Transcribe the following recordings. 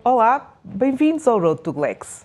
Olá, bem-vindos ao Road to Glex.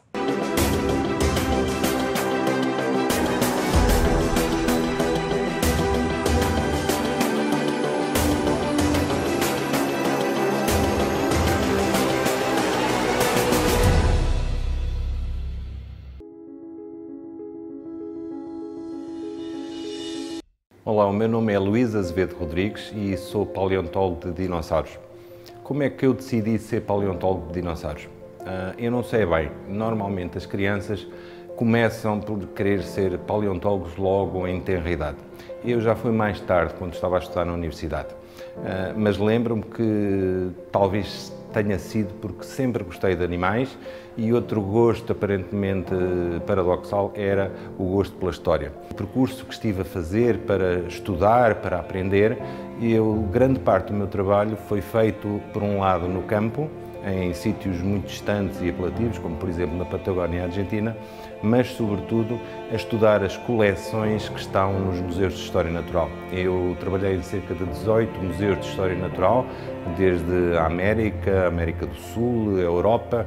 Olá, o meu nome é Luís Azevedo Rodrigues e sou paleontólogo de dinossauros. Como é que eu decidi ser paleontólogo de dinossauros? Eu não sei bem. Normalmente as crianças começam por querer ser paleontólogos logo em tenra idade. Eu já fui mais tarde, quando estava a estudar na universidade. Mas lembro-me que talvez tenha sido porque sempre gostei de animais e outro gosto aparentemente paradoxal era o gosto pela história. O percurso que estive a fazer para estudar, para aprender, grande parte do meu trabalho foi feito, por um lado, no campo, em sítios muito distantes e apelativos, como por exemplo na Patagónia Argentina, mas sobretudo a estudar as coleções que estão nos museus de História Natural. Eu trabalhei em cerca de 18 museus de História Natural, desde a América, América do Sul, a Europa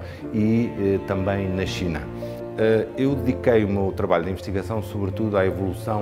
e também na China. Eu dediquei o meu trabalho de investigação sobretudo à evolução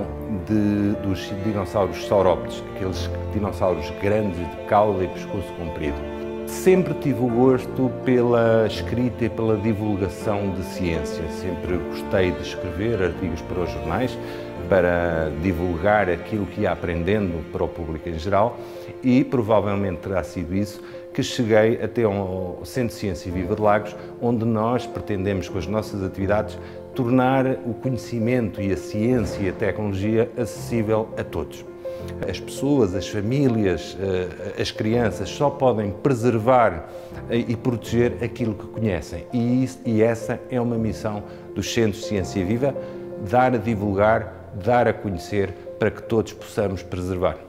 dos dinossauros saurópodes, aqueles dinossauros grandes de cauda e pescoço comprido. Sempre tive o gosto pela escrita e pela divulgação de ciência. Sempre gostei de escrever artigos para os jornais, para divulgar aquilo que ia aprendendo para o público em geral e provavelmente terá sido isso que cheguei até ao Centro de Ciência Viva de Lagos, onde nós pretendemos, com as nossas atividades, tornar o conhecimento e a ciência e a tecnologia acessível a todos. As pessoas, as famílias, as crianças só podem preservar e proteger aquilo que conhecem. E essa é uma missão dos Centros de Ciência Viva, dar a divulgar, dar a conhecer, para que todos possamos preservar.